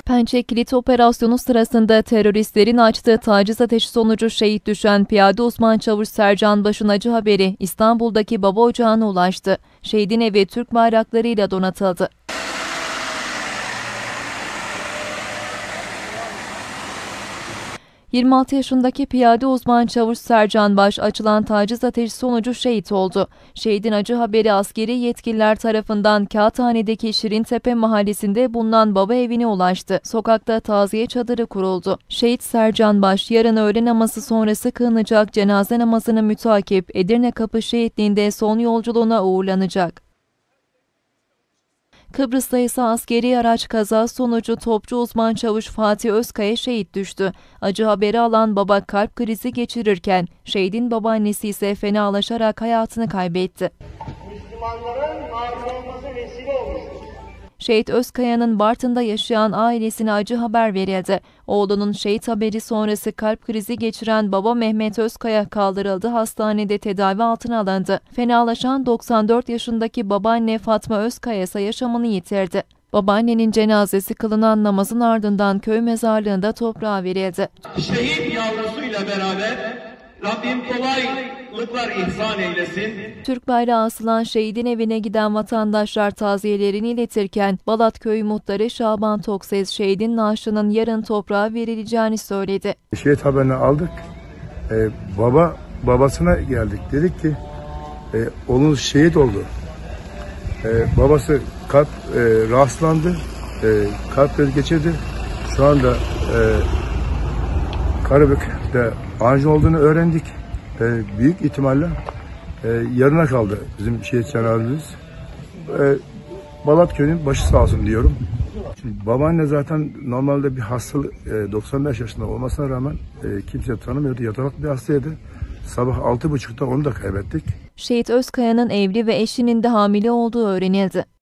Pençe Kilit operasyonu sırasında teröristlerin açtığı taciz ateşi sonucu şehit düşen Piyade Uzman Çavuş Sercan Baş'ın acı haberi İstanbul'daki baba ocağına ulaştı. Şehidin evi Türk bayraklarıyla donatıldı. 26 yaşındaki Piyade Uzman Çavuş Sercan Baş açılan taciz ateşi sonucu şehit oldu. Şehidin acı haberi askeri yetkililer tarafından Kağıthane'deki Şirintepe mahallesinde bulunan baba evine ulaştı. Sokakta taziye çadırı kuruldu. Şehit Sercan Baş yarın öğle namazı sonrası kılınacak cenaze namazını mütakip Edirne Kapı Şehitliği'nde son yolculuğuna uğurlanacak. Kıbrıs'ta ise askeri araç kazası sonucu topçu uzman çavuş Fatih Özkaya şehit düştü. Acı haberi alan baba kalp krizi geçirirken şehidin babaannesi ise fenalaşarak hayatını kaybetti. Müslümanların mağdur olması vesile olmuştur. Şehit Özkaya'nın Bartın'da yaşayan ailesine acı haber verildi. Oğlunun şehit haberi sonrası kalp krizi geçiren baba Mehmet Özkaya kaldırıldı, hastanede tedavi altına alındı. Fenalaşan 94 yaşındaki babaanne Fatma Özkaya ise yaşamını yitirdi. Babaannenin cenazesi kılınan namazın ardından köy mezarlığında toprağa verildi. Şehit yavrusuyla beraber Rabbim kolaylıklar ihsan eylesin. Türk bayrağı asılan şehidin evine giden vatandaşlar taziyelerini iletirken Balat Köyü Muhtarı Şaban Tokses şehidin naaşının yarın toprağa verileceğini söyledi. Şehit haberini aldık. Babasına geldik. Dedik ki oğlunuz şehit oldu. Babası kalp rahatsızlandı. Kalp krizi geçirdi. Şu anda Karabük'te anji olduğunu öğrendik. Büyük ihtimalle yarına kaldı bizim şehit cenazemiz. Balat Köyü'nün başı sağ olsun diyorum. Şimdi babaanne zaten normalde bir hastalık 95 yaşında olmasına rağmen kimse tanımıyordu. Yatalak bir hastaydı. Sabah 6.30'da onu da kaybettik. Şehit Özkaya'nın evli ve eşinin de hamile olduğu öğrenildi.